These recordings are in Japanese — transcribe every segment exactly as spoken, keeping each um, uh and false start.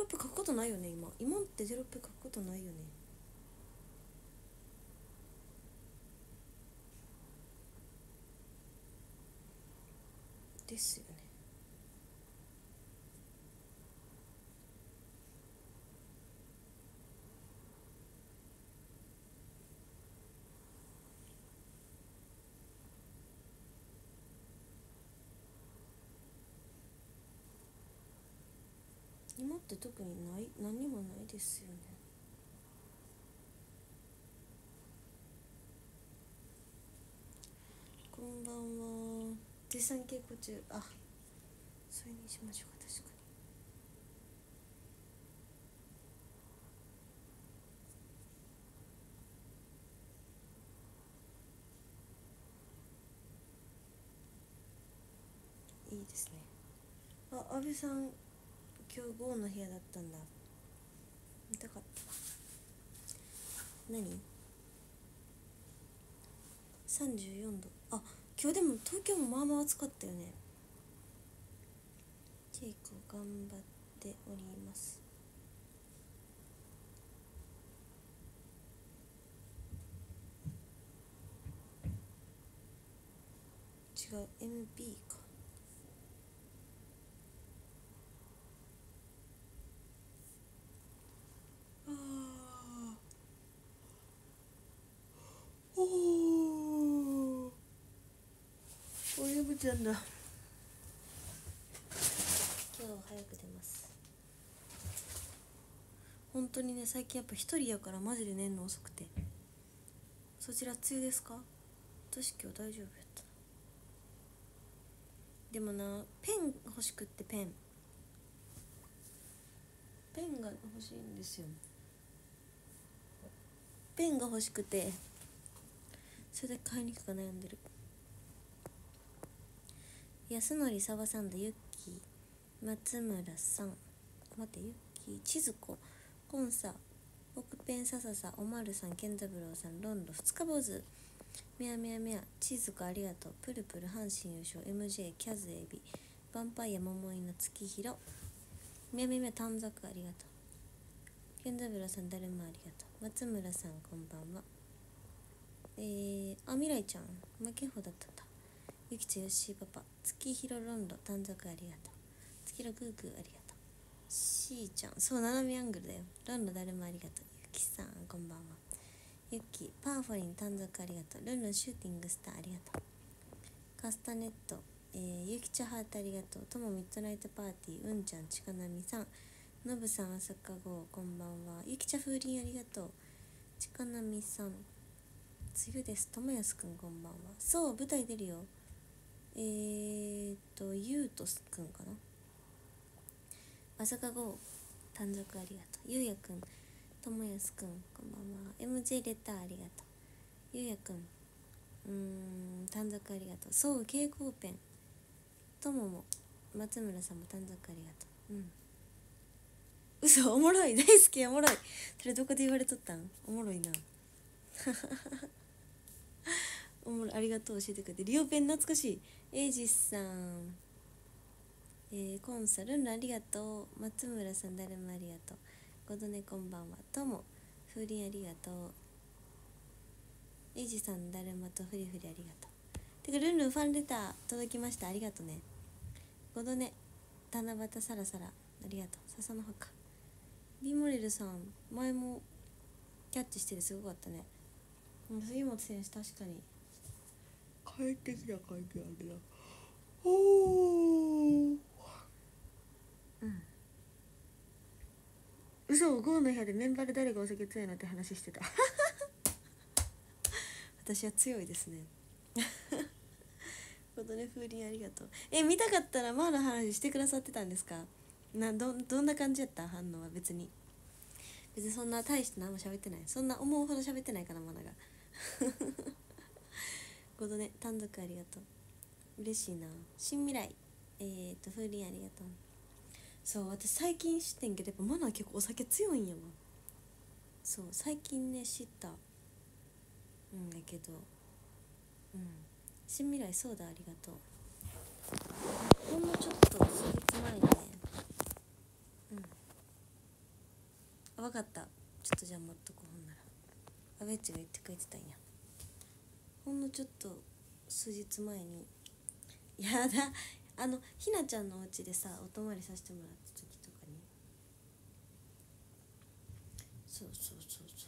ロップ書くことないよね。今今ってテロップ書くことないよね。ですよね。今って特にない何にもないですよね。こんばんは。絶賛稽古中。あ、それにしましょうか。確かにいいですね。あ、安倍さん今日ゴーの部屋だったんだ。見たかった。何さんじゅうよんど。あ、今日でも東京もまあまあ暑かったよね。稽古頑張っております。違う エムピー か。あーおーおやぶちゃんだ。今日は早く出ます。本当にね、最近やっぱ一人やからマジで寝んの遅くて。そちら梅雨ですか？私今日大丈夫やった。でもな、ペン欲しくって。ペンペンが欲しいんですよ。ペンが欲しくて、それで買いに行くか悩んでる。安則サバサンドユッキー松村さん、待ってユッキー千鶴子コンサオクペンサササおまるさん健三郎さんロンロ二日坊主みやみやみや千鶴子ありがとうプルプル阪神優勝 エムジェー キャズエビヴァンパイア桃井の月広みやみやみや短冊ありがとう健三郎さんだるまありがとう松村さんこんばんは。えー、あみらいちゃん負けほだったんだ。ゆきちよしパパ月広ロンド短冊ありがとう月広グーグーありがとうしーちゃんそう斜めアングルだよロンドだるまありがとうゆきさんこんばんはゆきパーフォリン短冊ありがとうルンルンシューティングスターありがとうカスタネット、えー、ゆきちゃハートありがとうともミッドナイトパーティーうんちゃんちかなみさんのぶさん朝かごこんばんはゆきちゃ風鈴ありがとうちかなみさん梅雨ですともやすくんこんばんはそう舞台出るよえーとゆうとすくんかな朝かご短冊ありがとうゆうやくんともやすくんこんばんは エムジェー レターありがとうゆうやくんうーん短冊ありがとうそう蛍光ペンともも松村さんも短冊ありがとううん嘘おもろい大好きおもろいそれどこで言われとったんおもろいなおもろいありがとう教えてくれてリオペン懐かしいエイジスさんえー、コンサルンルありがとう松村さんだるまありがとうごどねこんばんはとも風鈴ありがとうエイジさんだるまとフリフリありがとうてかルンルンファンレター届きましたありがとうねごどね七夕サラサラありがとう笹の葉かリモレルさん前もキャッチしてるすごかったね杉本選手確かに帰ってきた感じあるなおーうん嘘ゴーの部屋でメンバーで誰がお酒強いのって話してた私は強いですねことね風鈴ありがとうえ見たかったらマーの話してくださってたんですかな ど, どんな感じやった反応は別に別にそんな大して何も喋ってないそんな思うほど喋ってないかなマナがことね単独ありがとう嬉しいな新未来えーと風鈴ありがとうそう私最近知ってんけどやっぱマナ結構お酒強いんやわそう最近ね知ったうんだけどうん新未来そうだありがとうほんのちょっと数日前にねうん分かった、ちょっとじゃあ待っとこう。ほんならアベッチが言ってくれてたんや。ほんのちょっと数日前にやだあのひなちゃんのお家でさお泊まりさせてもらった時とかに、そうそうそうそう、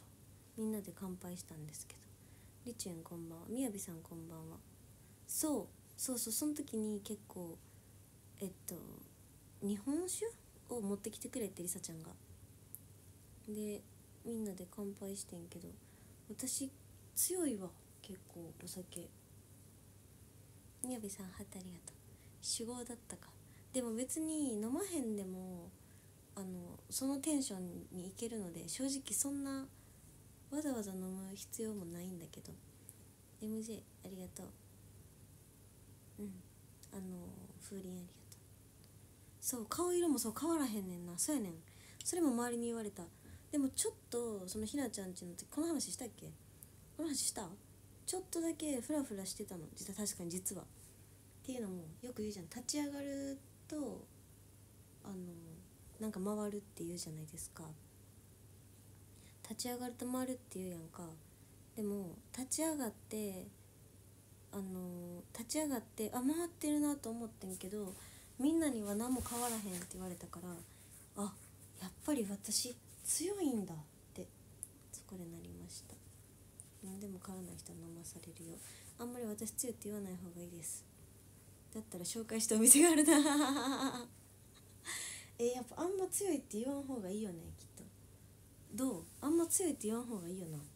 みんなで乾杯したんですけど、りちゅんこんばんは、みやびさんこんばんは。そうそうそう、その時に結構えっと日本酒を持ってきてくれて、りさちゃんが。でみんなで乾杯してんけど、私強いわ結構お酒。みやびさんハートありがとう。酒豪だったか。でも別に飲まへんでもあのそのテンションにいけるので、正直そんなわざわざ飲む必要もないんだけど。 エムジェー ありがとう。うんあの風鈴ありがとう。そう顔色もそう変わらへんねんな。そうやねん、それも周りに言われた。でもちょっとそのひなちゃんちの時この話したっけ、この話した、ちょっとだけフラフラしてたの実は。確かに実はっていうのもよく言うじゃん、立ち上がるとあのなんか回るって言うじゃないですか。立ち上がると回るって言うやんか。でも立ち上がってあの立ち上がってあ回ってるなと思ってんけど、みんなには何も変わらへんって言われたから、あやっぱり私強いんだってそこでなりました。何でも変わらない人は飲まされるよ。あんまり私強いって言わない方がいいです。だったら紹介したお店があるなえやっぱあんま強いって言わん方がいいよねきっと。どう、あんま強いって言わん方がいいよな。うん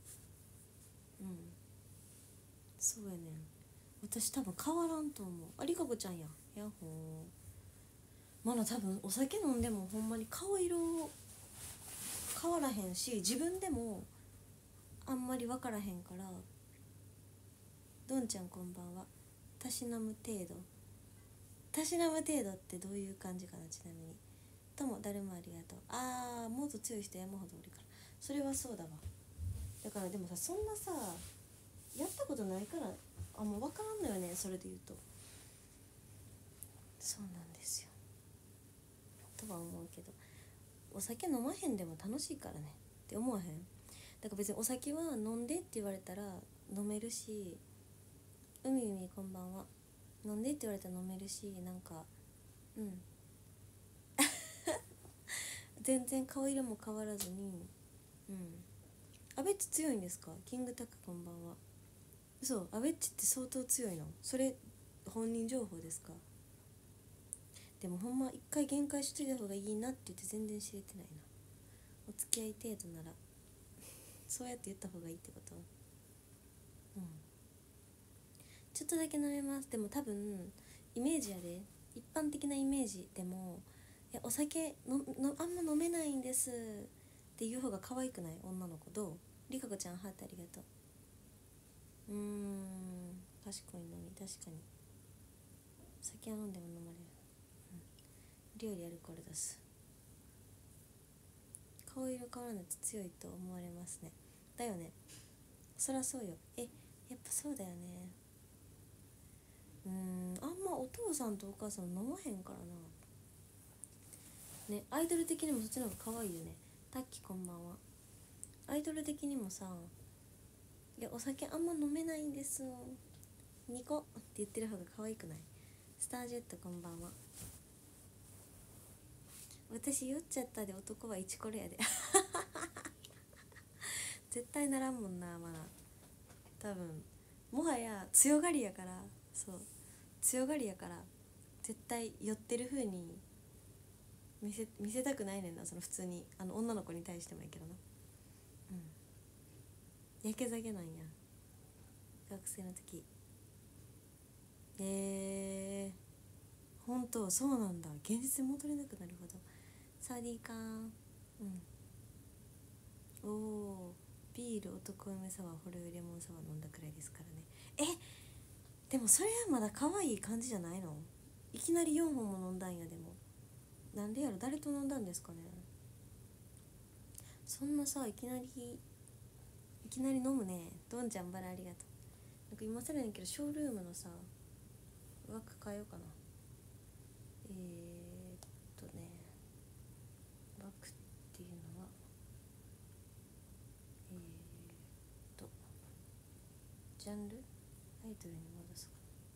そうやねん、私多分変わらんと思う。ありかこちゃんややっほー。まだ多分お酒飲んでもほんまに顔色変わらへんし、自分でもあんまり分からへんから。どんちゃんこんばんは。たしなむ程度、たしなむ程度ってどういう感じかな。ちなみにとも誰もありがとう。あーもっと強い人山ほどおるから、それはそうだわ。だからでもさ、そんなさやったことないからあんま分からんのよね、それで言うと。そうなんですよとは思うけど、お酒飲まへんでも楽しいからねって思わへん。だから別にお酒は飲んでって言われたら飲めるし、うみうみこんばんは、飲んでって言われたら飲めるし、なんかうん全然顔色も変わらずに。うんアベッチ強いんですか。キングタクこんばんは。そうアベッチって相当強いの、それ本人情報ですか。でもほんま一回限界しといた方がいいなって言って全然知れてないな。お付き合い程度ならそうやって言った方がいいってこと。うんちょっとだけ飲めます。でも多分イメージやで、一般的なイメージでも、いやお酒ののあんま飲めないんですっていう方が可愛くない。女の子どう。りかこちゃんハートありがとう。うーん賢いのに確かに酒は飲んでも飲まれる、うん、料理アルコール出す。顔色変わらないと強いと思われますね。だよね、そらそうよ。えやっぱそうだよね。うーんあんまお父さんとお母さん飲まへんからなね。アイドル的にもそっちの方が可愛いよね。タッキこんばんは。アイドル的にもさ、いやお酒あんま飲めないんですニコって言ってる方が可愛くない。スタージェットこんばんは。私酔っちゃったで男はイチコロやで絶対ならんもんな。まだ多分もはや強がりやから。そう強がりやから絶対酔ってる風に見せ見せたくないねんな。その普通にあの女の子に対してもやけどな。うんやけ酒なんや学生の時。えー、本当そうなんだ。現実に戻れなくなるほど。サーディーかーん。うんおおビール男梅サワーホルレモンサワー飲んだくらいですからね。えでもそれはまだ可愛い感じじゃないの。いきなりよんほんも飲んだんや。でもなんでやろ、誰と飲んだんですかね。そんなさいきなりいきなり飲むね。どんちゃんバラありがとう。なんか今更やねんけどショールームのさ枠変えようかな。えー、っとね枠っていうのはジャンルアイドルに戻すか。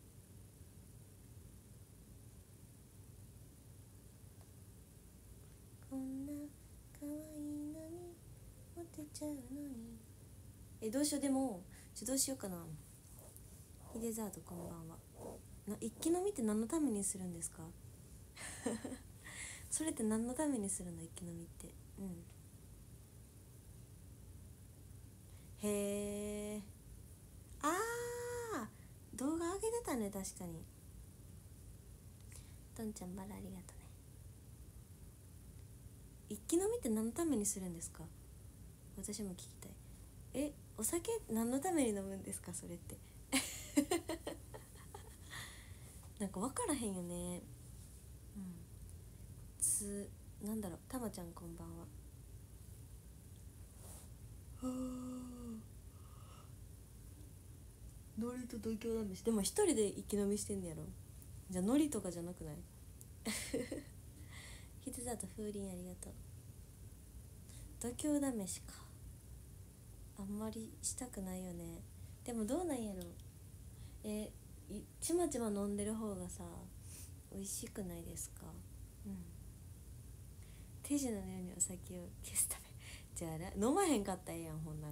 こんな可愛いのにモテちゃうのに。えどうしよう。でもちょどうしようかな。ヒデザードこんばんは。な一気飲みって何のためにするんですかそれって何のためにするの一気飲みって。うんへえ。あー動画上げてたね。確かに。とんちゃんバラありがとね。一気飲みって何のためにするんですか。私も聞きたい。えお酒何のために飲むんですかそれってなんか分からへんよね。うんつなんだろう。たまちゃんこんばんは。はあ、海苔と東京ラーメン。でも一人で一気飲みしてんねやろ。じゃあ海苔とかじゃなくないひつだと風鈴ありがとう。度胸試しかあんまりしたくないよね。でもどうなんやろ。えちまちま飲んでる方がさ美味しくないですか。うん手品のようにお酒を消すためじゃあ飲まへんかったらええやんほんなら。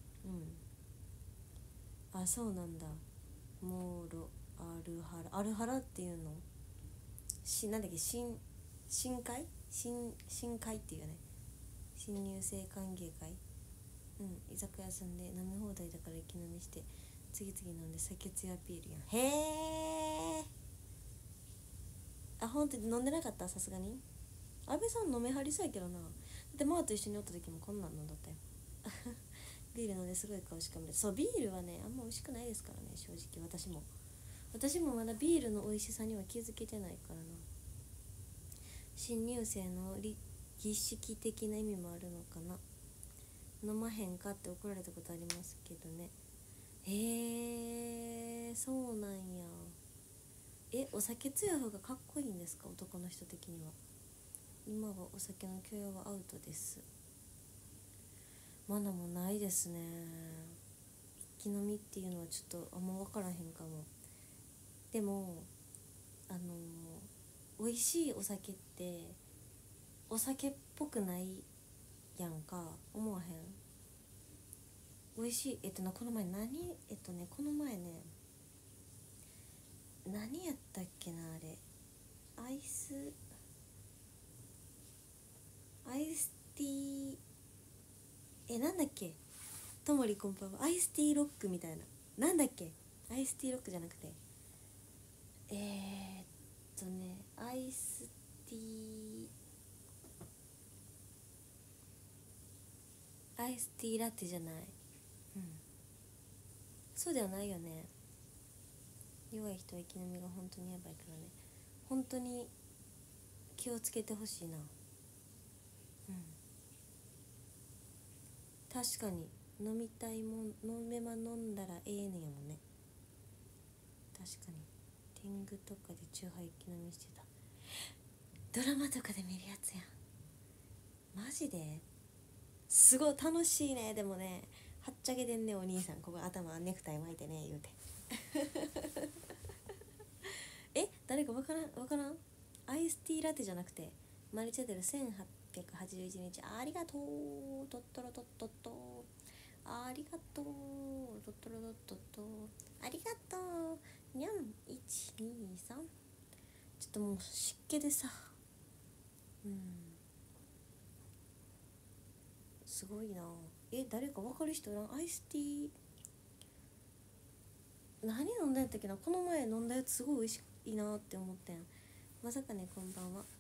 うんあそうなんだ。モーロアルハラアルハラっていうのしなんだっけ新新会新新会っていうね。新入生歓迎会。うん居酒屋さんで飲み放題だから息飲みして次々飲んで酒強アピールやん。へえ。あほんと飲んでなかった。さすがに安倍さん飲めはりそうやけどな。だってマーと一緒におった時もこんなん飲んだったよビール飲んですごい顔しかめる。そうビールはねあんま美味しくないですからね正直。私も私もまだビールの美味しさには気づけてないからな。新入生の儀式的な意味もあるのかな。飲まへんかって怒られたことありますけどね。へえそうなんや。えお酒強い方がかっこいいんですか男の人的には。今はお酒の許容はアウトです。マナもないですね。一気飲みっていうのはちょっとあんま分からへんかも。でもあのー、美味しいお酒ってお酒っぽくないやんか。思わへん。美味しいえっとなこの前何えっとねこの前ね何やったっけなあれ。アイスアイスティーえなんだっけ。ともりこんばんは。アイスティーロックみたいな。なんだっけアイスティーロックじゃなくてえー、っとねアイスティーアイスティーラテじゃない。うんそうではないよね。弱い人は息飲みが本当にやばいからね。本当に気をつけてほしいな。うん確かに飲みたいもん飲めば飲んだらええねんやもんね。確かに天狗とかでチューハイ一気飲みしてた。ドラマとかで見るやつやん。マジですごい楽しいね。でもねはっちゃけてんねお兄さん。ここ頭ネクタイ巻いてね言うてえ誰かわからんわからん。アイスティーラテじゃなくてマリチャデルせんはっぴゃくはちじゅういちにちありがとうとっとろとっとっとありがとうとっとろとっとっとありがとうにゃんいちにさん。ちょっともう湿気でさうんすごいな。え誰か分かる人おらん。アイスティー何飲んだんやったっけな。この前飲んだやつすごい美味しいなって思ったん。まさかねこんばんは。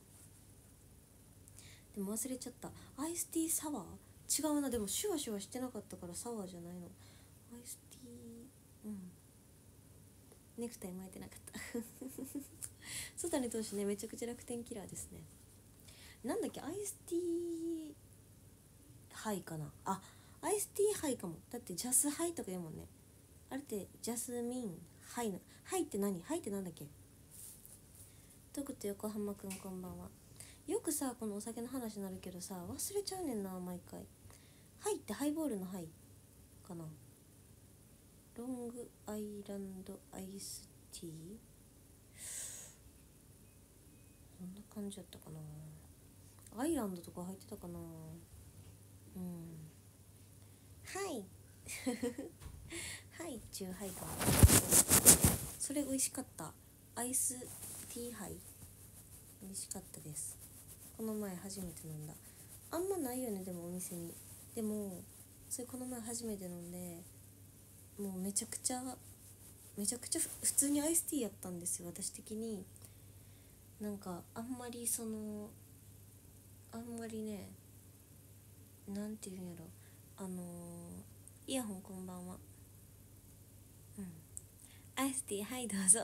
でも忘れちゃった。アイスティーサワー違うな。でもシュワシュワしてなかったからサワーじゃないの。アイスティーうんネクタイ巻いてなかった曽谷投手ねめちゃくちゃ楽天キラーですね。なんだっけアイスティーハイかなあ。アイスティーハイかも。だってジャスハイとか言うもんね。あれってジャスミンハイなハイって何ハイってなんだっけ。トクと横浜くんこんばんは。よくさこのお酒の話になるけどさ忘れちゃうねんな毎回。ハイってハイボールのハイかな。 ロングアイランドアイスティー、こんな感じだったかな。アイランドとか入ってたかな。うん、はいはいチューハイか。それ美味しかった。アイスティーハイ美味しかったです。この前初めて飲んだ。あんまないよね、でもお店に。でもそれこの前初めて飲んで、もうめちゃくちゃめちゃくちゃ普通にアイスティーやったんですよ。私的になんかあんまりそのあんまりね、なんていうんやろ、あのー、イヤホンこんばんは。うん、アイスティーはいどうぞ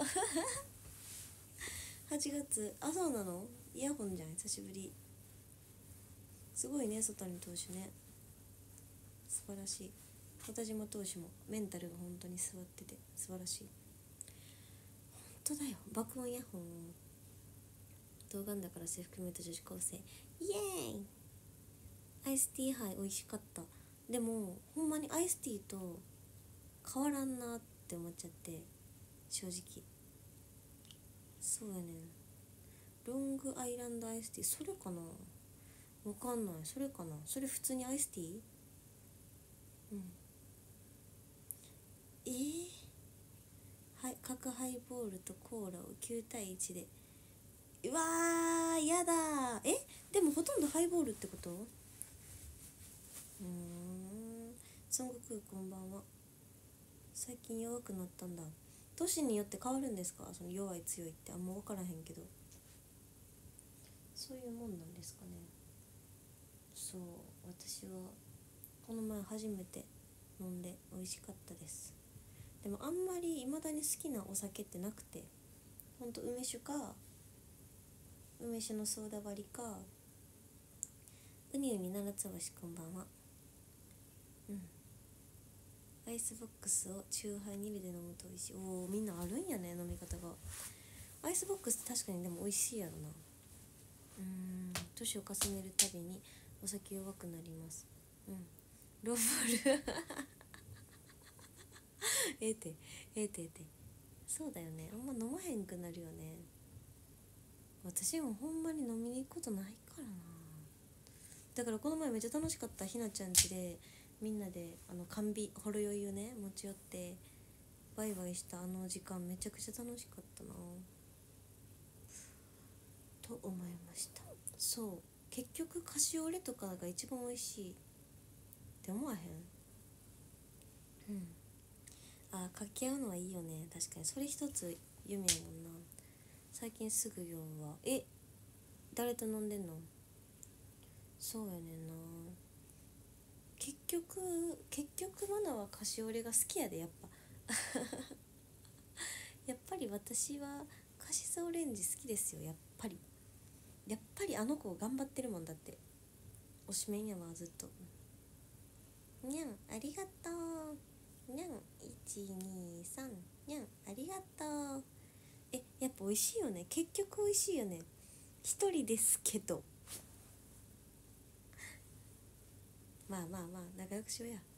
はちがつ、あ、そうなの。イヤホンじゃん、久しぶり。すごいね、外に投手ね、素晴らしい。片島投手もメンタルが本当に座ってて素晴らしい。本当だよ、爆音イヤホン。童顔だから制服メイト女子高生、イエーイ。アイスティーハイ美味しかった。でもほんまにアイスティーと変わらんなって思っちゃって、正直。そうやねん、ロングアイランドアイスティー、それかな、わかんない。それかな、それ普通にアイスティー。うん、えー、はい、角ハイボールとコーラをきゅうたいいちで。うわーやだー。え、でもほとんどハイボールってこと。うーん、孫悟空こんばんは。最近弱くなったんだ。年によって変わるんですか、その弱い強いって。あんま分からへんけど、そういうもんなんですかね。そう、私はこの前初めて飲んで美味しかったです。でもあんまり未だに好きなお酒ってなくて、ほんと梅酒か、梅酒のソーダ割りか、うにうに七つ星こんばんは。うん、アイスボックスをチューハイに入れて飲むと美味しい。おお、みんなあるんやね、飲み方が。アイスボックス確かにでも美味しいやろな。うーん、年を重ねるたびにお酒弱くなります。うん、ローボルええてええてええて、そうだよね、あんま飲まへんくなるよね。私もほんまに飲みに行くことないからな。だからこの前めっちゃ楽しかった。ひなちゃん家でみんなであの甘美ほろ酔いをね持ち寄ってバイバイしたあの時間、めちゃくちゃ楽しかったなと思いました。そう、結局カシオレとかが一番美味しいって思わへん。うん、あ、掛け合うのはいいよね。確かにそれ一つ夢やもんな。最近すぐ酔うわ。え、誰と飲んでんの。そうやねんな。結局結局マナはカシオレが好きやで。やっぱやっぱり私はカシスオレンジ好きですよ。やっぱりやっぱりあの子頑張ってるもん。だって推しメンやわずっと。にゃんありがとう。にゃんいちにさん、にゃんありがとう。え、やっぱ美味しいよね。結局美味しいよね。一人ですけど、まあまあまあ仲良くしようや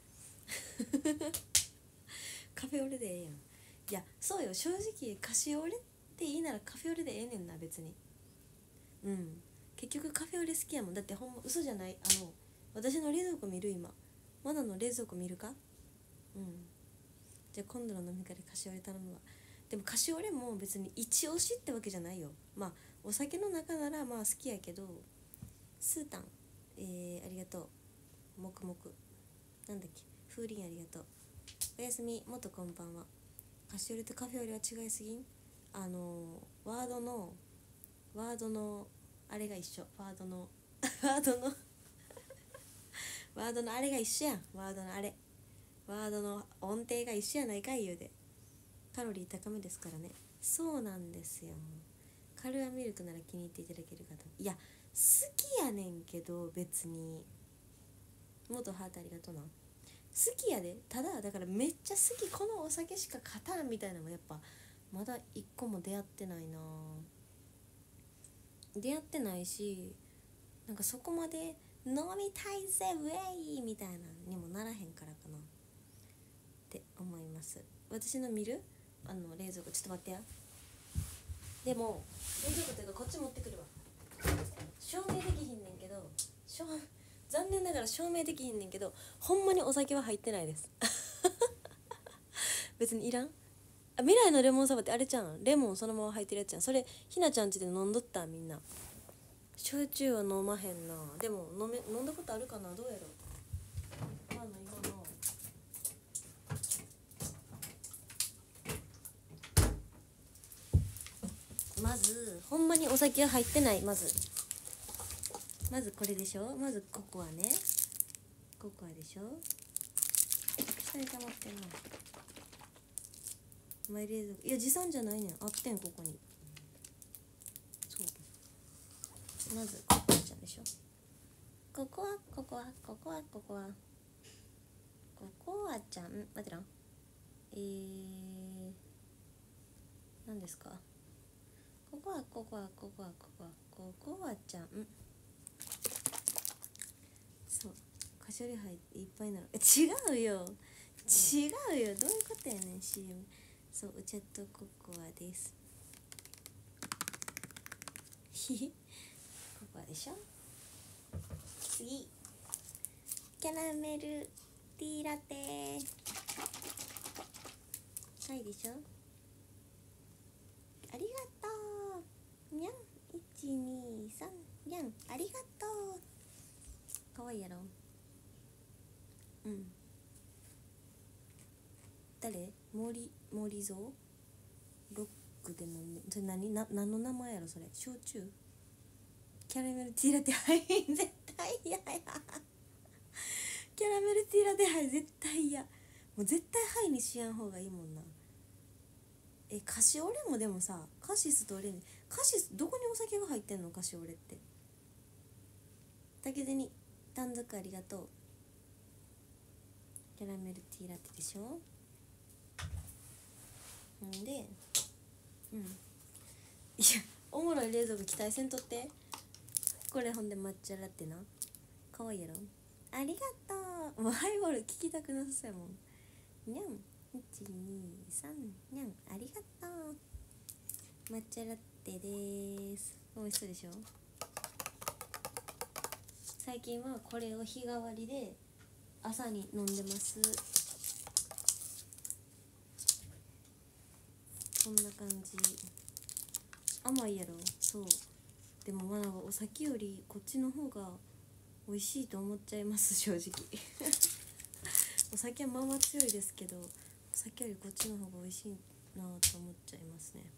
カフェオレでええやん。いやそうよ、正直カシオレっていいならカフェオレでええねんな別に。うん、結局カフェオレ好きやもん。だってほんま嘘じゃない。あの私の冷蔵庫見る今。マナの冷蔵庫見るか。うん、じゃあ今度の飲み会でカシオレ頼むわ。でもカシオレも別に一押しってわけじゃないよ。まあお酒の中ならまあ好きやけど。スータン、えー、ありがとう。もくもく、なんだっけ、風鈴ありがとう。おやすみ、もとこんばんは。カシオレとカフェオレは違いすぎん。あのー、ワードのワードのあれが一緒。ワードのワードのワードのあれが一緒やん。ワードのあれワードの音程が一緒やないかい言うで。カロリー高めですからね。そうなんですよ。カルアミルクなら気に入っていただけるかと。いや好きやねんけど別に。元ハートありがとうな。好きやで。ただだからめっちゃ好き、このお酒しか勝たんみたいなのもやっぱまだ一個も出会ってないな。出会ってないし、なんかそこまで飲みたいぜウェイみたいなにもならへんからかなって思います。私の見るあの冷蔵庫、ちょっと待ってや。でも冷蔵庫っていうかこっち持ってくるわ。証明できひんねんけど、残念ながら証明できひんねんけど、ほんまにお酒は入ってないです別にいらん。あ、未来のレモンサワーってあれちゃん、レモンそのまま入ってるやつやん。それひなちゃん家で飲んどった。みんな焼酎は飲まへんな。でも飲め飲んだことあるかな、どうやろう。まあ今のまずほんまにお酒は入ってない。まずまずこれでしょ。まずココアね、ココアでしょ。下に溜まってんな。マイ冷蔵庫、いや持参じゃないねん、あってんここに。そうまずココアちゃんでしょ。ココアココアココアココアココアちゃん、待ってな、えー何ですか。ココアココアココアココアココアちゃん、そう菓子折り入っていっぱいなの。違うよ違うよ、どういうことやねん シーエム。 そうお茶とココアです。ひひココアでしょ。次キャラメルティーラテはいでしょ。ありがとうにゃん、いちにさんにゃん、ありがとう。かわいいやろ。うん、誰？森森蔵ロックで飲んで、それ何な、何の名前やろそれ。焼酎キャラメルティーラテはい絶対嫌やキャラメルティーラテはい絶対嫌。もう絶対はいにしやん方がいいもんな。え、カシオレもでもさ、カシスとオレンジ、カシスどこにお酒が入ってんのカシオレって。竹銭短冊ありがとう。キャラメルティーラテでしょ。んでうん、いやおもろい冷蔵庫期待せんとって。これほんで抹茶ラテな、かわいいやろ。ありがとう。もうハイボール聞きたくなさそうやもん。にゃんいちにさんにゃん、ありがとう。抹茶ラテでーす。美味しそうでしょ。最近はこれを日替わりで朝に飲んでます。こんな感じ。甘いやろ。そうでもまあお酒よりこっちの方が美味しいと思っちゃいます正直お酒はまあまあ強いですけど、お酒よりこっちの方が美味しいなと思っちゃいますね。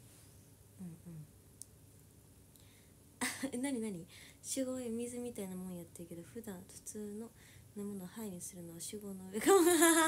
うんうんえ、なになに、酒豪や水みたいなもんやってるけど、普段普通の飲むのをハイにするのは酒豪の上かも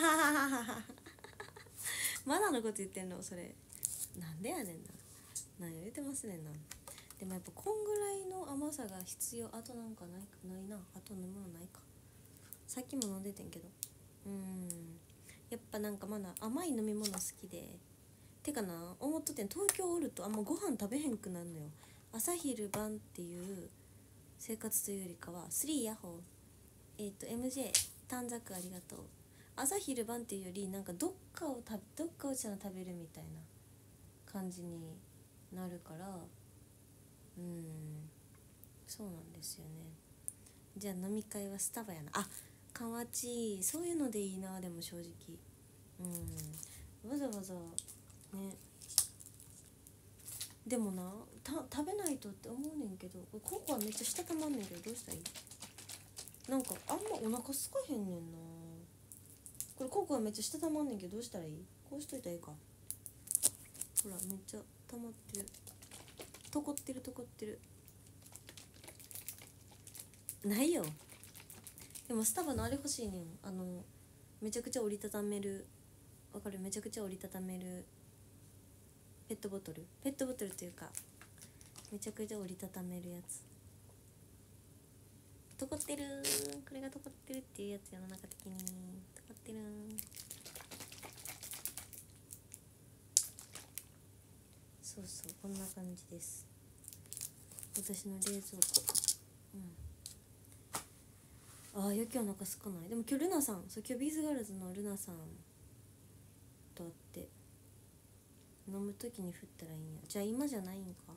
まだのこと言ってんのそれ。なんでやねんな、何を言ってますねんな。でもやっぱこんぐらいの甘さが必要。あとなんかないか、ないな。あと飲むものないか。さっきも飲んでてんけど、うーんやっぱなんかまだ甘い飲み物好きで、てかな、思っとってん、東京おるとあんまご飯食べへんくなるのよ。朝昼晩っていう生活というよりかはスリーヤホー、えっ、ー、と エムジェー 短冊ありがとう。朝昼晩っていうよりなんかどっかをたどっかをちゃんと食べるみたいな感じになるから、うーんそうなんですよね。じゃあ飲み会はスタバやな。あ、かわちい、そういうのでいいな。でも正直うんわざわざね。でもな、た食べないとって思うねんけど、ココアめっちゃしたたまんねんけど、どうしたらいい。なんかあんまお腹すかへんねんな。これココアめっちゃしたたまんねんけど、どうしたらいい。こうしといたらいいか。ほらめっちゃ溜まってる、とこってるとこってる。ないよ。でもスタバのあれ欲しいねん。あのめちゃくちゃ折りたためる、わかる、めちゃくちゃ折りたためるペットボトル、ペットボトルっていうかめちゃくちゃ折りたためるやつ。とこってる、これがとこってるっていうやつ、世の中的にとこってる。そうそう、こんな感じです、私の冷蔵庫。うん、ああ、余計お腹すかない。でも今日ルナさん、そう今日ビーズガールズのルナさんとあって、飲む時に振ったらいいんや。じゃあ今じゃないんか。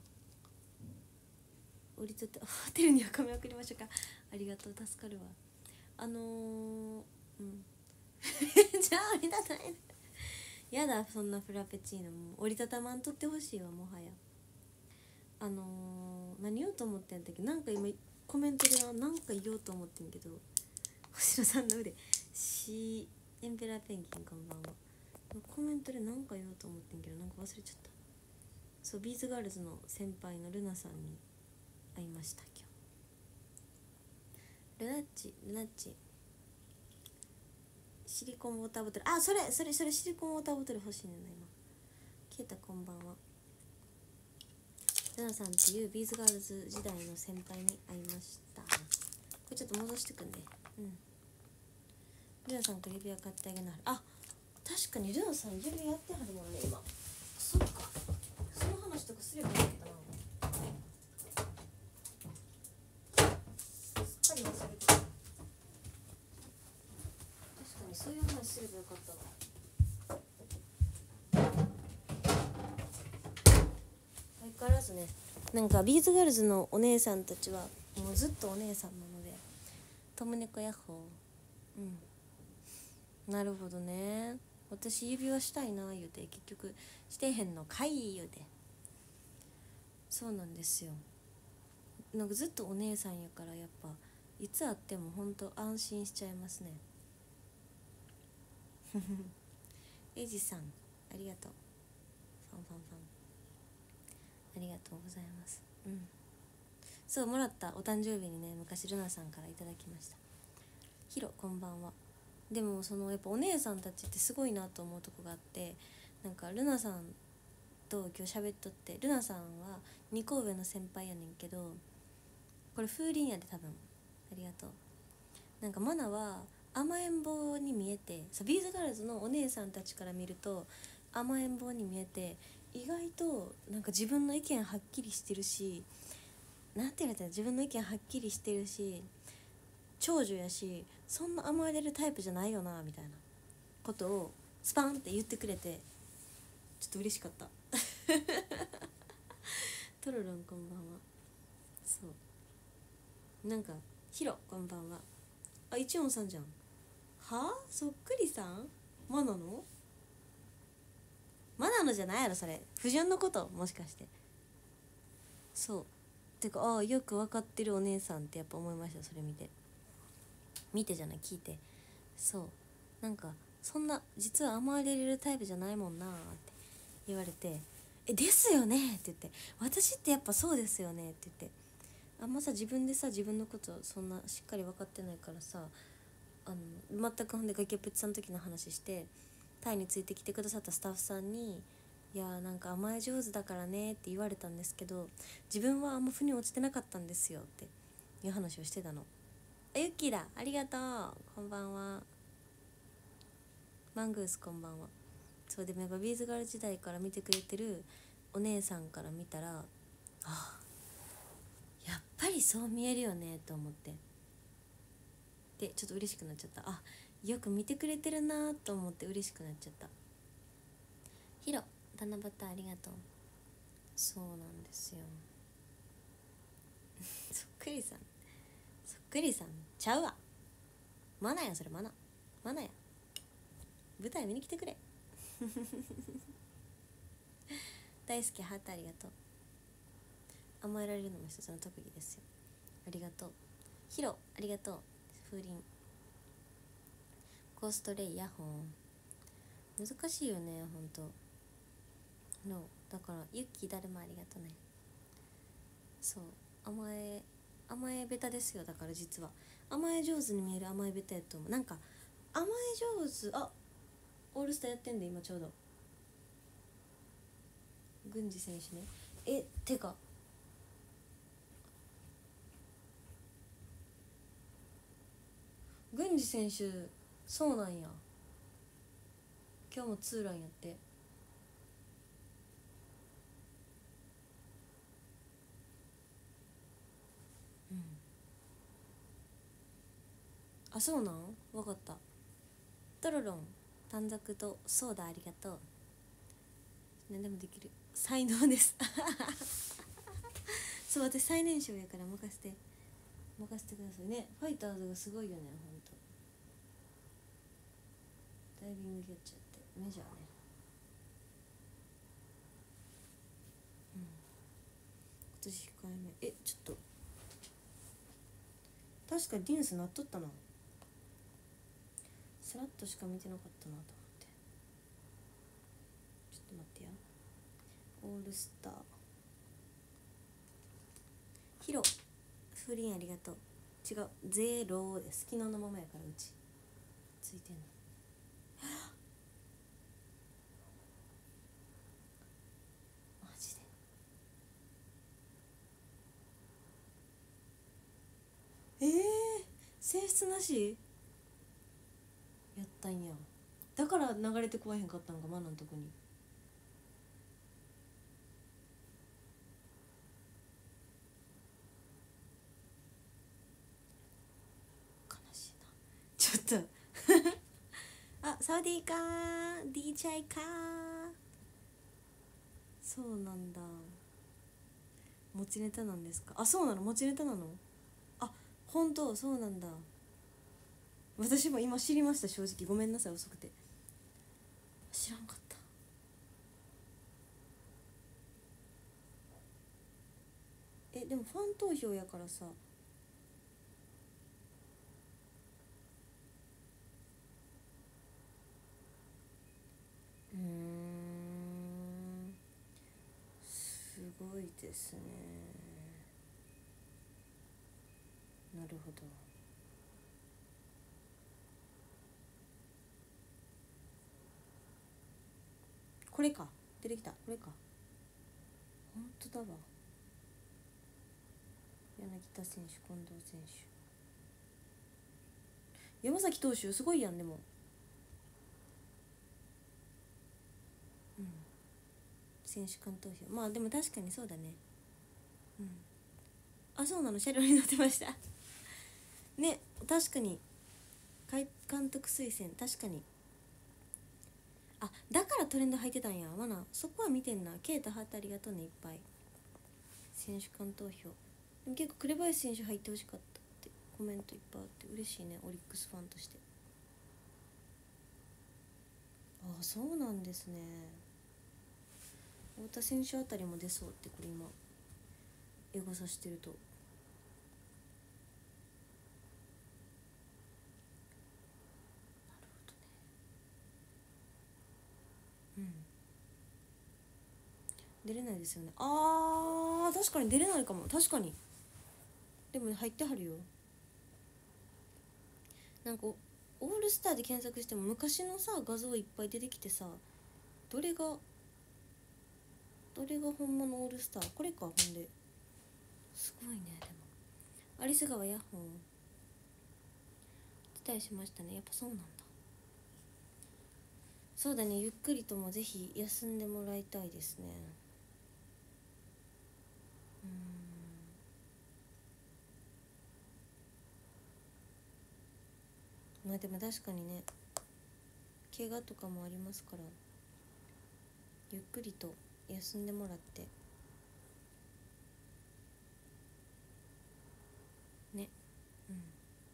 折りたてホテルには米送りましょうか。ありがとう、助かるわ。あのー、うんじゃあ折りたたないやだ、そんなフラペチーノも折りたたまんとってほしいわ、もはや。あのー、何言おうと思ってんだっけ。なんか今コメントでな、なんか言おうと思ってんけど、星野さんの腕シーエンペラーペンギンこんばんは。コメントでなんか言おうと思ってんけど、なんか忘れちゃった。そう、ビーズガールズの先輩のルナさんに会いました今日。ルナッチルナッチシリコンウォーターボトル、あ、それそれそれシリコンウォーターボトル欲しいねんな今。ケイタこんばんは。ルナさんっていうビーズガールズ時代の先輩に会いました。これちょっと戻してくんで。うん、ルナさんから指輪買ってあげなはる。あ、確かにルナさん指輪やってはるもんね今。そっか、その話とかすればよかったな。すっかり忘れてた。確かにそういう話すればよかったな。相変わらずね、なんかビーズガールズのお姉さんたちはもうずっとお姉さんなので、ともねこヤッホー。うん、なるほどね。私指輪したいな言うて結局してへんのかい言うて。そうなんですよ。なんかずっとお姉さんやからやっぱいつ会ってもほんと安心しちゃいますね。エイジさんありがとう。ファンファンファンありがとうございます。うん、そうもらったお誕生日にね、昔ルナさんからいただきました。ヒロこんばんは。でもそのやっぱお姉さんたちってすごいなと思うとこがあって、なんかルナさんと今日喋っとって、ルナさんはにこ上の先輩やねんけど、これ風鈴やで多分。ありがとう。なんかマナは甘えん坊に見えて、ビーズガールズのお姉さんたちから見ると甘えん坊に見えて、意外となんか自分の意見はっきりしてるし、なんて言われたら自分の意見はっきりしてるし、長女やし、そんな甘えれるタイプじゃないよなみたいなことをスパンって言ってくれて、ちょっと嬉しかったトロロンこんばんは。そうなんかヒロこんばんは。あ、一音さんじゃん。はあ、そっくりさん。マナのマナのじゃないやろそれ。不純のこと、もしかして。そうてか、ああよく分かってるお姉さんってやっぱ思いました。それ見て見てじゃない聞いて。そうなんかそんな実は甘えれるタイプじゃないもんなって言われて、えですよねって言って、私ってやっぱそうですよねって言って、あんまさ自分でさ自分のことそんなしっかり分かってないからさ、あの全くほんで崖っぷちさんの時の話して、タイについてきてくださったスタッフさんにいやーなんか甘え上手だからねって言われたんですけど、自分はあんま腑に落ちてなかったんですよっていう話をしてたの。あ、ユッキーだ、ありがとう、こんばんは。マングースこんばんは。そうでもやっぱビーズガール時代から見てくれてるお姉さんから見たら、あやっぱりそう見えるよねと思って、でちょっと嬉しくなっちゃった。あ、よく見てくれてるなと思って嬉しくなっちゃった。ヒロ七夕ありがとう。そうなんですよそっくりさんそっくりさんちゃうわ。マナやそれ、マナマナや。舞台見に来てくれ大好きハートありがとう。甘えられるのも一つの特技ですよ。ありがとう。ヒロありがとう。風鈴コーストレイヤホン難しいよねほんとの。だからユッキーだるまありがとうね。そう甘え甘えベタですよ。だから実は甘え上手に見える甘えベタやと思う。なんか甘え上手、あオールスターやってんで今ちょうど。郡司選手ね。えてか郡司選手そうなんや、今日もツーランやって。うんあそうなん、分かった。トロロン短冊とソーダありがとう。何でもできる才能ですそう、私最年少やから任せて任せてくださいね。ファイターズがすごいよね、ほんと。ダイビングキャッチャーってメジャーね。うん、今年控えめ。え、ちょっと確かニュースなっとったな。さらっとしか見てなかったなと思って。ちょっと待ってや。オールスターヒロフリンありがとう。違う、ゼロです。昨日のままやからうちついてんの。マジでえー、選出なしやったんや。だから流れてこわへんかったんか、マナのとこに。悲しいなちょっとあ、サウディーかー ディージェー かー。そうなんだ、持ちネタなんですか。あ、そうなの、持ちネタなの。あ、本当そうなんだ。私も今知りました、正直。ごめんなさい、遅くて。知らんかった。え、でもファン投票やからさ。うーん、すごいですね。なるほど。これか、出てきた、これか。本当だわ。柳田選手、近藤選手、山崎投手すごいやん。でも、うん、選手間投票、まあでも確かにそうだね。うん、あ、そうなの、車両に乗ってましたね。確かに監督推薦、確かに。あ、だからトレンド入ってたんや。まなそこは見てんな。ケイタハートありがとうね、いっぱい。選手間投票でも結構紅林選手入ってほしかったってコメントいっぱいあって嬉しいね、オリックスファンとして。ああ、そうなんですね。太田選手あたりも出そうって、これ今エゴさしてると。なるほどね。うん、出れないですよね。あー、確かに出れないかも。確かに。でも入ってはるよ。なんかオールスターで検索しても昔のさ画像いっぱい出てきてさ、どれがどれが本物オールスター。これか。ほんですごいね。でもアリス川ヤッホー期待しましたね。やっぱそうなんだ。そうだね、ゆっくりともぜひ休んでもらいたいですね。うーん、まあでも確かにね、怪我とかもありますから、ゆっくりと休んでもらってね。うん、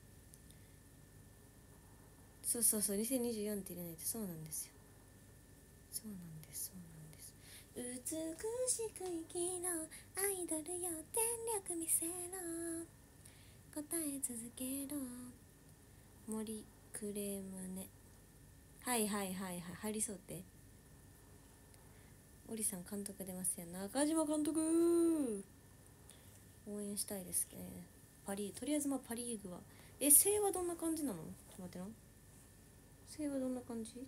そうそうそう、にせんにじゅうよんって入れないと。そうなんですよ。そうなんです、そうなんです。美しく生きろアイドルよ、全力見せろ、答え続けろ、森クレームね。はいはいはいはい、入りそうって。オリさん監督出ますやん、中島監督応援したいですね。パリとりあえずまあパリーグは。え、聖はどんな感じなの。ちょっと待ってな、聖はどんな感じ。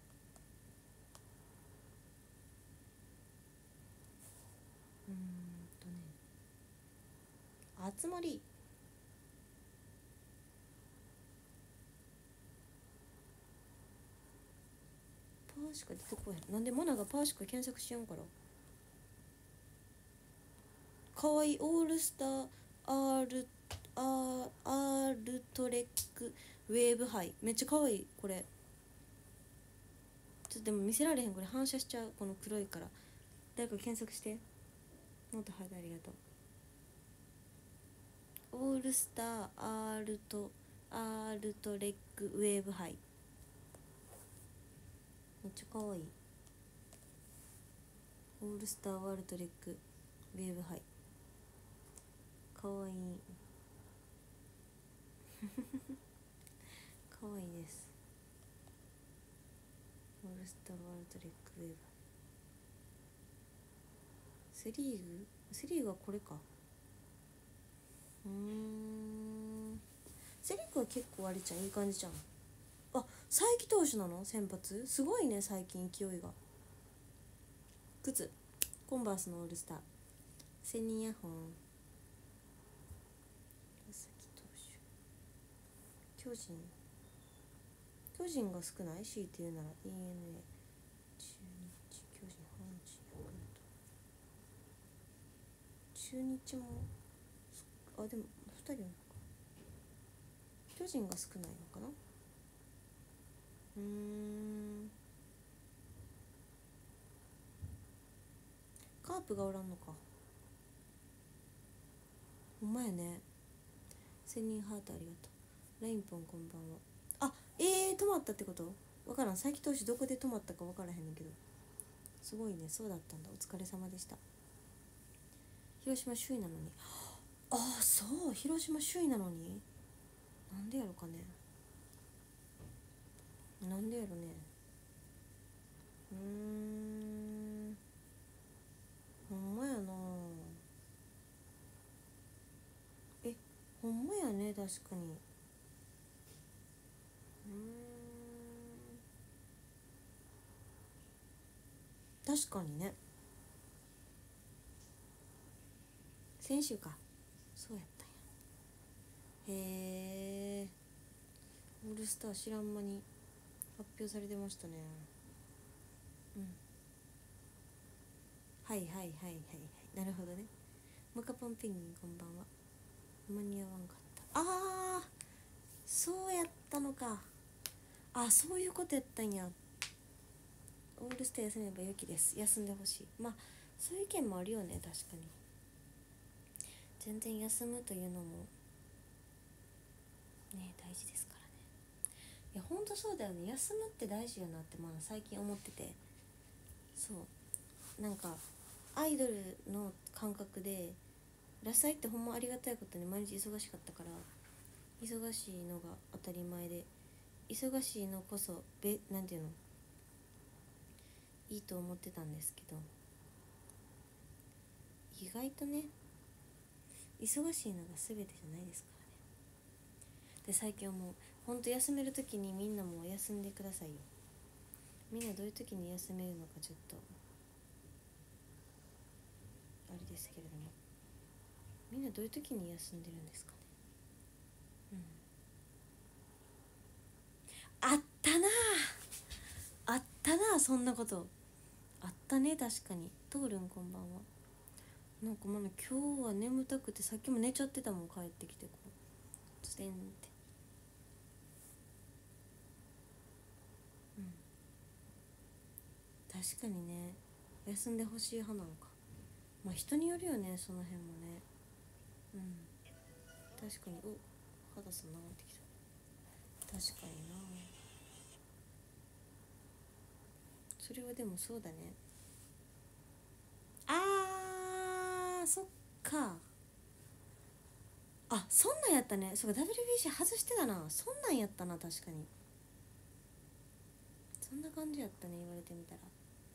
うーんとね、集まりパーしか出てこへん。なんでマナがパーしか検索しやんから。かわいい。オールスターアールアーアールトレックウェーブハイ、めっちゃかわいいこれ。 ちょっとでも見せられへん、これ反射しちゃう、この黒いから。誰か検索して。ノートはいでありがとう。オールスターアールトアールトレックウェーブハイ、めっちゃかわいい。オールスターワールドレックウェーブハイ、かわいいかわいいです。オールスターワールドレックウェーブハイ、セリーグセリーグはこれか。うーん、セリーグは結構あれちゃんいい感じじゃん。あ、佐伯投手なの先発、すごいね最近勢いが。靴コンバースのオールスター、千人イヤホン、佐々木投手、巨人巨人が少ない、強いて言うなら ディーエヌエー、 中日、巨人、阪神、ヤクルト、中日もあ、でもふたりあるのか。巨人が少ないのかな。うーん、カープがおらんのか。ほんまやね。千人ハートありがとう。ラインポンこんばんは。あ、えー、止まったってこと。わからん、佐伯投手どこで止まったかわからへんねんけど、すごいね。そうだったんだ、お疲れ様でした。広島首位なのに、ああそう、広島首位なのに、なんでやろかね、なんでやろね。うーん、ほんまやな。え、ほんまやね、確かに。うーん、確かにね。先週か、そうやったんや。へえ、オールスター知らん間に発表されてましたね。うん、はいはいはいはいはい、なるほどね。モカポンペンギンこんばんは。間に合わんかった。あー、そうやったのか。あ、そういうことやったんや。オールスター休めば良きです、休んでほしい。まあそういう意見もあるよね、確かに。全然休むというのもね大事ですからね。いやほんとそうだよね、休むって大事やなってまだ最近思ってて。そうなんかアイドルの感覚で、ラサイってほんまありがたいことに毎日忙しかったから、忙しいのが当たり前で、忙しいのこそべなんていうのいいと思ってたんですけど、意外とね忙しいのが全てじゃないですからね。で最近はもうほんと休める時にみんなも休んでくださいよ。みんなどういう時に休めるのかちょっとあれですけれども、みんなどういう時に休んでるんですかね。うん、あったなあったな、そんなことあったね。確かに。トールンこんばんは。なんかまだ今日は眠たくて、さっきも寝ちゃってたもん、帰ってきてこうズデンって。うん、確かにね、休んでほしい派なのか。まあ人によるよね、その辺もね。うん、確かに。お、肌さん流れてきた。確かにな、それはでもそうだね。あー、そっか。あ、そんなんやったね。そうか、 ダブリュービーシー 外してたな。そんなんやったな、確かに。そんな感じやったね、言われてみたら。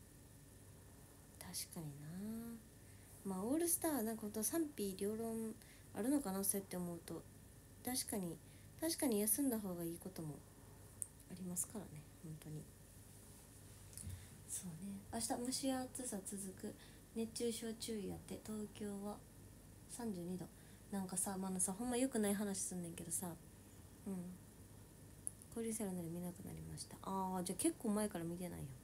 確かにな。まあオールスターなんかほんと賛否両論あるのかな、そうやって思うと。確かに確かに休んだ方がいいこともありますからね、本当に。そうね、明日蒸し暑さ続く、熱中症注意やって。東京はさんじゅうにど。なんかさ、まださほんま良くない話すんねんけどさ、うん、交流戦ので見なくなりました。あー、じゃあ結構前から見てないよ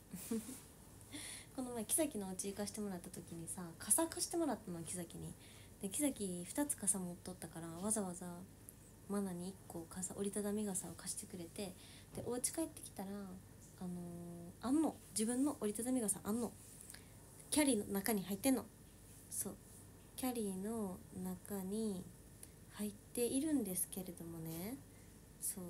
この前木崎のお家行かしてもらった時にさ、傘貸してもらったの、木崎に。で木崎ふたつ傘持っとったから、わざわざマナにいっこ傘、折りたたみ傘を貸してくれて、でお家帰ってきたらあのー、あんの自分の折りたたみ傘あんのキャリーの中に入ってんの。そうキャリーの中に入っているんですけれどもね、そう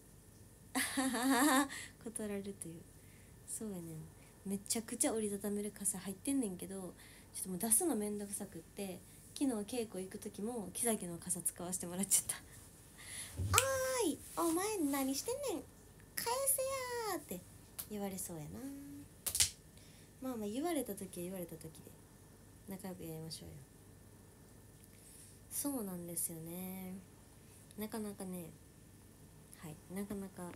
断られるという、そうやねん、めちゃくちゃ折りたためる傘入ってんねんけど、ちょっともう出すのめんどくさくって、昨日稽古行く時も木崎の傘使わせてもらっちゃった。おーいお前何してんねん返せやーって言われそうやな。まあまあ言われた時は言われた時で仲良くやりましょうよ。そうなんですよね、なかなかね、はいなかなか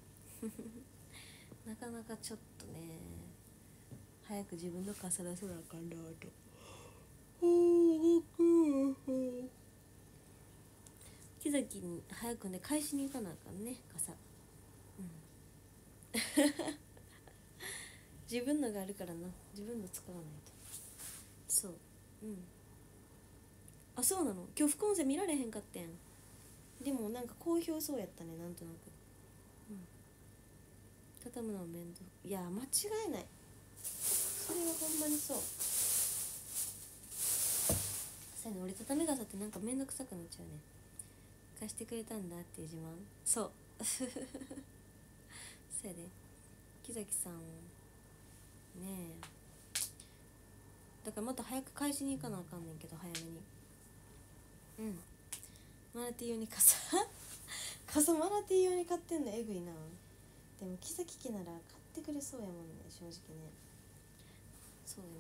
なかなかちょっとね早く自分の傘出さなあかんなと木崎に早くね返しに行かなあかんね傘、うん、自分のがあるからな、自分の使わないと。そううん、あそうなの、今日副音声見られへんかってん。でもなんか好評そうやったね、なんとなく、うん、畳むのは面倒、いや間違いない、それはほんまにそう。さ折りたたみ傘ってなんかめんどくさくなっちゃうね。貸してくれたんだっていう自慢、そうそうやで木崎さんねえ、だからまた早く返しに行かなあかんねんけど、早めに、うんマナティー用に傘傘マナティー用に買ってんのえぐいな。でも木崎家なら買ってくれそうやもんね、正直ね。そうだね、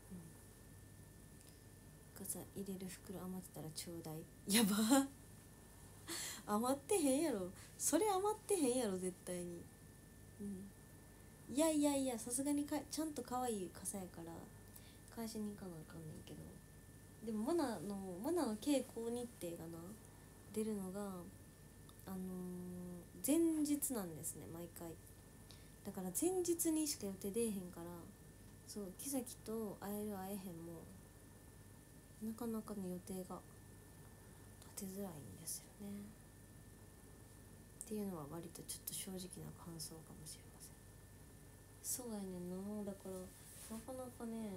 うん、傘入れる袋余ってたらちょうだい、やば余ってへんやろそれ、余ってへんやろ絶対に、うん、いやいやいやさすがにかちゃんと可愛い傘やから返しに行かなあかんねんけど、でもマナのマナの稽古日程がな出るのがあのー、前日なんですね毎回。だから前日にしか予定出えへんから、そう木崎と会える会えへんもなかなかの予定が立てづらいんですよねっていうのは割とちょっと正直な感想かもしれません。そうやねんな、だからなかなかね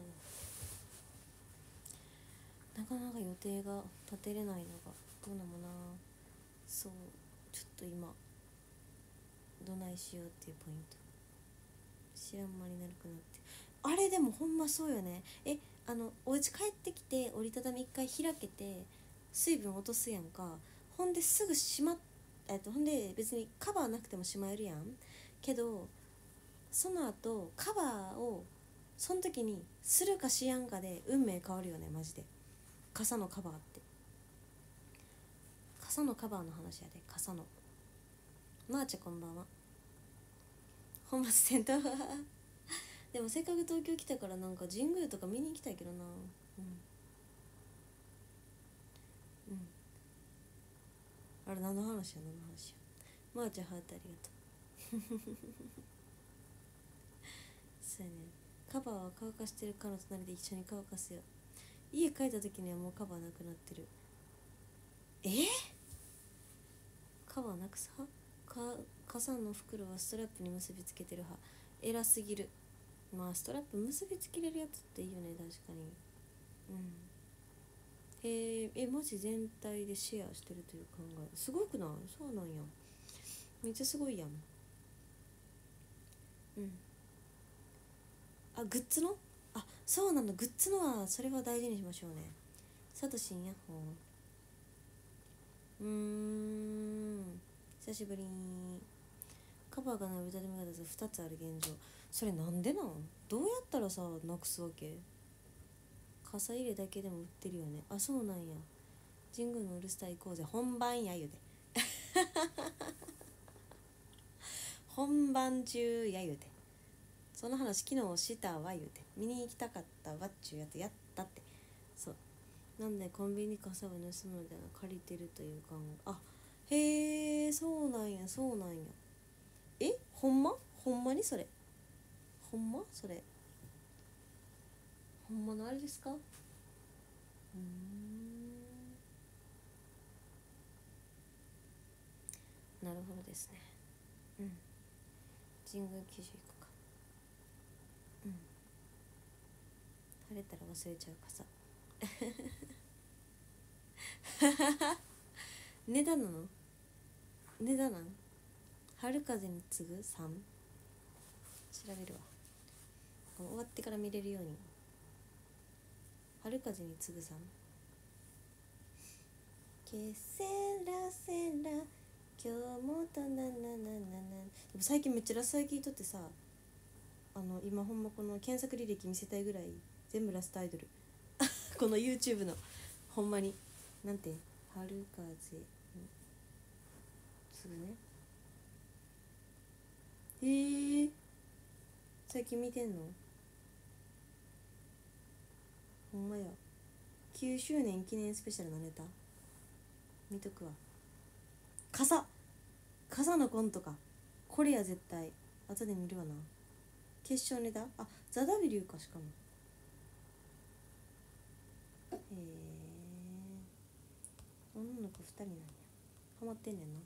なかなか予定が立てれないのがどうなもな。そうちょっと今どないしようっていうポイント、知らん間になるくなって、あれでもほんまそうよね。えあのお家帰ってきて折りたたみ一回開けて水分落とすやんか、ほんですぐしまっえっとほんで別にカバーなくてもしまえるやんけど、その後カバーをその時にするかしやんかで運命変わるよねマジで。傘のカバーって傘のカバーの話やで、傘のマーチャこんばんは、本末転倒でもせっかく東京来たからなんか神宮とか見に行きたいけどな。うんうんあれ何の話や何の話や、マーチャハートありがとうそうやね、カバーは乾かしてるかの隣で一緒に乾かすよ。家帰った時にはもうカバーなくなってる。えー、カバーなくす派か、傘の袋はストラップに結びつけてる派、偉すぎる。まあストラップ結びつけれるやつっていいよね確かに。うんえー、えマジ全体でシェアしてるという考えすごくない？そうなんや、めっちゃすごいやん。うんあグッズのあそうなの、グッズのはそれは大事にしましょうね。サトシンヤッホーうーん久しぶりにカバーがない歌でもがふたつある現状、それなんでなん、どうやったらさなくすわけ。傘入れだけでも売ってるよね。あそうなんや、神宮のオールスター行こうぜ本番やゆで本番中やゆで、その話昨日したわゆで、見に行きたかったわっちゅうやつやったって。そうなんでコンビニ傘を盗むのでは借りてるという考え、あへえそうなんやそうなんや、えほんまほんまにそれほんまそれほんまのあれですか。うーんなるほどですね。うん神宮球場行こ晴れたら忘れちゃう傘値段なの値段なん春風に次ぐさん調べるわ。終わってから見れるように。春風に次ぐさんケセラセラ今日もとななななな。でも最近めっちゃラスアイ聞いとってさ、あの今ほんまこの検索履歴見せたいぐらい全部ラストアイドルこの YouTube のほんまになんて春風に次ぐね。えー、最近見てんの？ほんまや。きゅうしゅうねん記念スペシャルのネタ見とくわ。傘傘のコントか、これや絶対後で見るわな。決勝ネタ、あ、ザ・ W か。しかもへえ、女の子ふたりなんや。ハマってんねんな。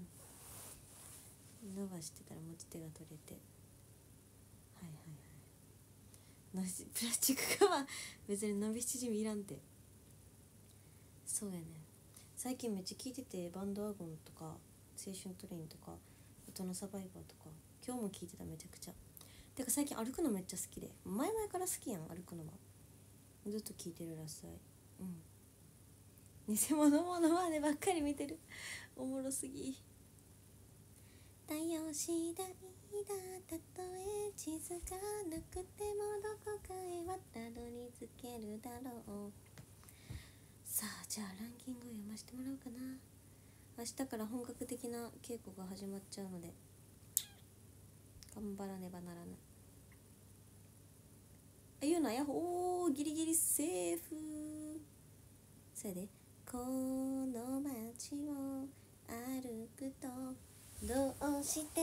うん伸ばしてたら持ち手が取れて、はいはいはい。プラスチックカバー別に伸び縮みいらんて。そうやね。最近めっちゃ聞いてて、バンドワゴンとか青春トレインとか大人サバイバーとか今日も聞いてた。めちゃくちゃ。てか最近歩くのめっちゃ好きで、前々から好きやん歩くのは。ずっと聞いてるらっしゃい。うん偽物ものまねばっかり見てる。おもろすぎ。太陽次第だ、たとえ地図がなくてもどこかへはたどり着けるだろう。さあじゃあランキングを読ませてもらおうかな。明日から本格的な稽古が始まっちゃうので頑張らねばならない。あ、言うなや。おーギリギリセーフ。それでこの街を歩くとどうして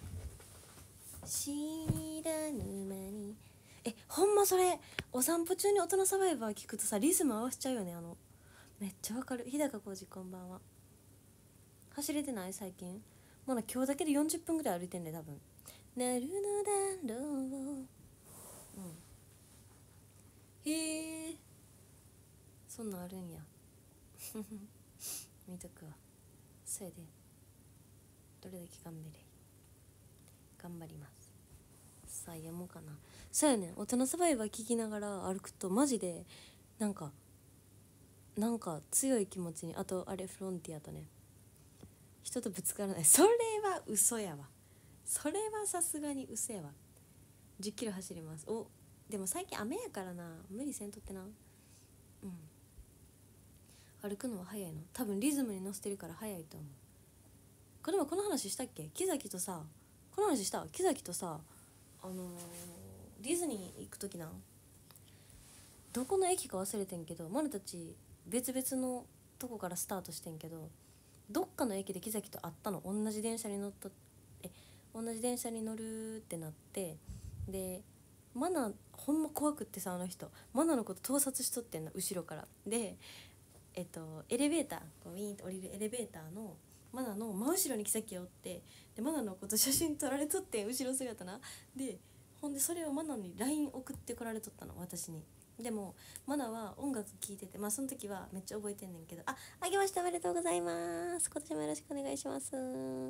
知らぬ間に。え、ほんまそれお散歩中に大人サバイバー聞くとさリズム合わせちゃうよね。あのめっちゃわかる。日高浩二こんばんは。走れてない最近。まだ今日だけでよんじゅっぷんぐらい歩いてんね多分。なるのだろう。うんへえ、そんなんあるんや見とくわ。それでどれだけ頑張れ頑張ります。さあ読もうかな。そうやねん、大人サバイバー聞きながら歩くとマジでなんかなんか強い気持ちに。あとあれフロンティアとね、人とぶつからない。それは嘘やわ。それはさすがに嘘やわ。じゅっキロ走ります。お、でも最近雨やからな無理せんとってな。うん歩くのは早いの多分リズムに乗せてるから早いと思う。これもこの話したっけ？木崎とさこの話した木崎とさあのー、ディズニー行く時なんどこの駅か忘れてんけど、マネたち別々のとこからスタートしてんけど、どっかの駅で木崎と会ったの。同じ電車に乗ったえ同じ電車に乗るってなって、でマナほんま怖くってさ、あの人マナのこと盗撮しとってんの後ろから。でえっとエレベーターこうウィーンと降りるエレベーターのマナの真後ろに木崎がおって、でマナのこと写真撮られとってん後ろ姿な。でほんでそれをマナに ライン 送ってこられとったの私に。でもマナは音楽聴いてて、まあその時はめっちゃ覚えてんねんけど、あ、あげましたおめでとうございます。今年もよろしくお願いします。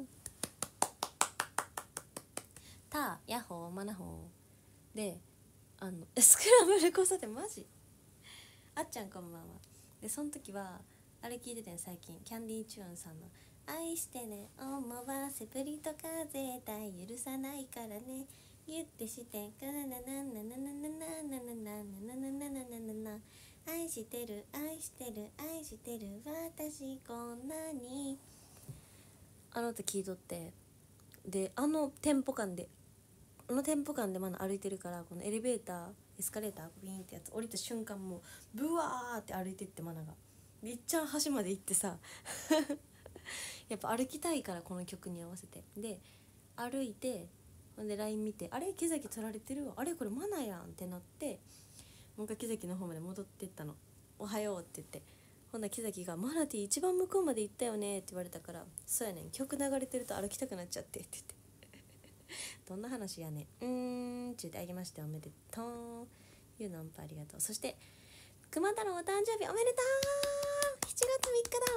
たヤッホーマナホーで、あのスクランブル交差点マジあっちゃんこんばんは。でその時はあれ聞いててん最近、キャンディーチューンさんの愛してね思わせプリとか絶対許さないからねギュッてしてカナナナナナナナナナナナナナナナナ愛してる愛してる愛してる私こんなに、あの歌聞いとって、であのテンポ感であのテンポ感でまだ歩いてるから、このエレベーターエスカレータービーンってやつ降りた瞬間もうブワーって歩いてってマナがいっちゃん端まで行ってさやっぱ歩きたいからこの曲に合わせて。で歩いてほんで ライン 見て、あれ木崎取られてるわ、あれこれマナやんってなって、もう一回木崎の方まで戻ってったの。おはようって言って、ほんなら木崎がマナティ一番向こうまで行ったよねって言われたから、そうやねん曲流れてると歩きたくなっちゃってって言ってどんな話やねんうーんって言ってあげましておめでとう。 ゆうナンパありがとう。そして熊太郎お誕生日おめでとう。しちがつみっかだ。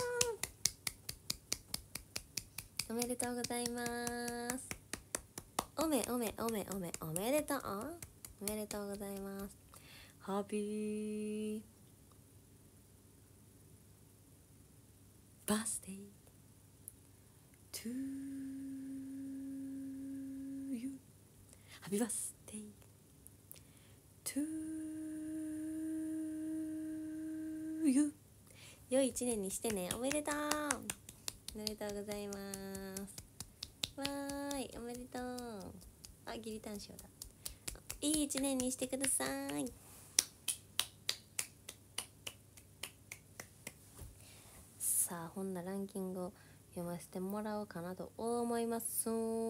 おめでとうおめでとうございます。おめおめおめおめおめでとうおめでとうございます。ハッピーバースデートゥーユー。ハッピーバースデートゥーユー。良い一年にしてね。おめでとうおめでとうございます。わーいおめでとう。あ、義理単勝だ。いい一年にしてください。さあ、ほんなランキングを読ませてもらおうかなと思います。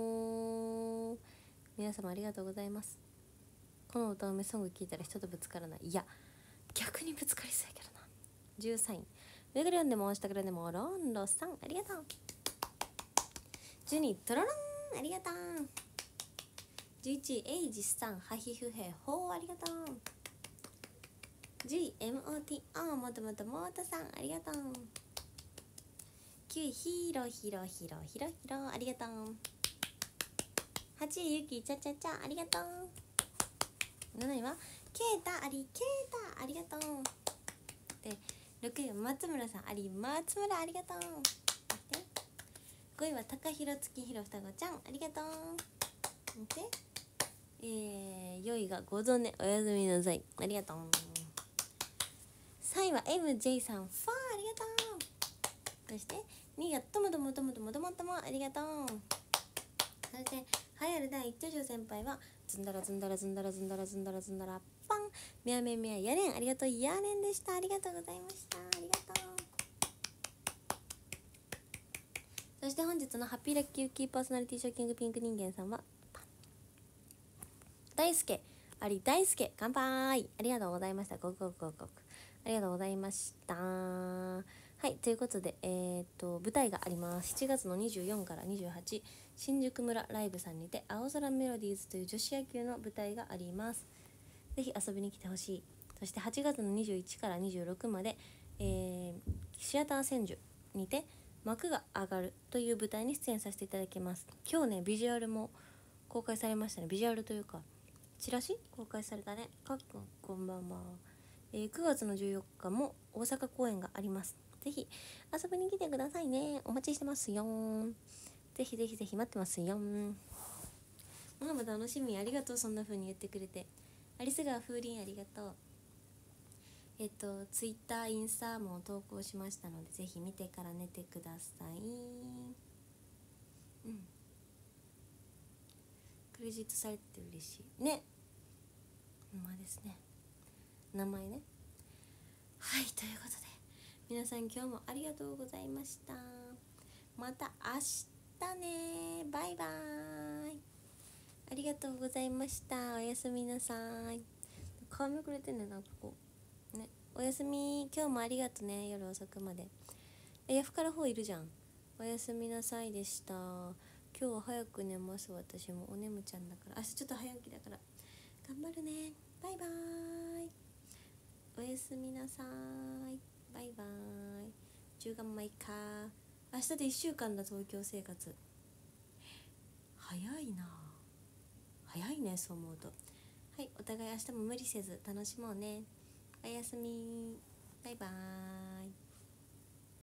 皆様ありがとうございます。この歌うめソング聞いたら人とぶつからない。いや逆にぶつかりそうやけどな。じゅうさんいめぐりょんでも下からでもロンロさんありがとう。じゅうにいトロロンありがとう。じゅういちいエイジさんハヒフヘホーありがとう。じゅうい エムオーティー もともともとさんありがとう。きゅういヒーローヒロヒロヒロヒロありがとう。はちいゆきちゃちゃちゃありがとう。なないはケータありケータありがとう。でろくいは松村さんあり松村ありがとう。でごいは高弘月弘双子ちゃんありがとう。でえー、よいがごぞねおやすみなさいありがとう。さんいは エムジェイ さんファーありがとう。そしてにいがともともともともともともありがとう。そしてはやる第一女先輩はずんだらずんだらずんだらずんだらずんだらずんだらパンみやめみややれんありがとうやれんでした。ありがとうございました。ありがとう。そして本日のハッピーラッキーウッキーパーソナリティショッキングピンク人間さんは大輔あり大輔乾杯ありがとうございました。ごくごくごくごくありがとうございました。はいということでえー、っと舞台があります。しちがつのにじゅうよっかからにじゅうはち新宿村ライブさんにて青空メロディーズという女子野球の舞台があります。ぜひ遊びに来てほしい。そしてはちがつのにじゅういちからにじゅうろくまで、えー、シアター千住にて幕が上がるという舞台に出演させていただきます。今日ねビジュアルも公開されましたね。ビジュアルというかチラシ公開されたね。かっくんこんばんは。えー、くがつのじゅうよっかも大阪公演があります。ぜひ遊びに来てくださいね。お待ちしてますよ。ぜひぜひぜひ待ってますよ。ママ楽しみありがとう。そんな風に言ってくれて。アリス川風鈴ありがとう。えっとツイッターインスタも投稿しましたのでぜひ見てから寝てください。うんクレジットされて嬉しいね。ほんまですね。名前ね。はいということで皆さん今日もありがとうございました。また明日ね。バイバーイ。ありがとうございました。おやすみなさい。顔めくれてんねんなここね。おやすみ。今日もありがとね。夜遅くまで。えヤフカラ方いるじゃん。おやすみなさいでした。今日は早く寝ます。私もおねむちゃんだから明日ちょっと早起きだから頑張るね。バイバーイ。おやすみなさい。バイバーイ。じゅうがんまいか。明日でいっしゅうかんだ東京生活。早いな。早いねそう思うと。はいお互い明日も無理せず楽しもうね。おやすみ。バイバーイ。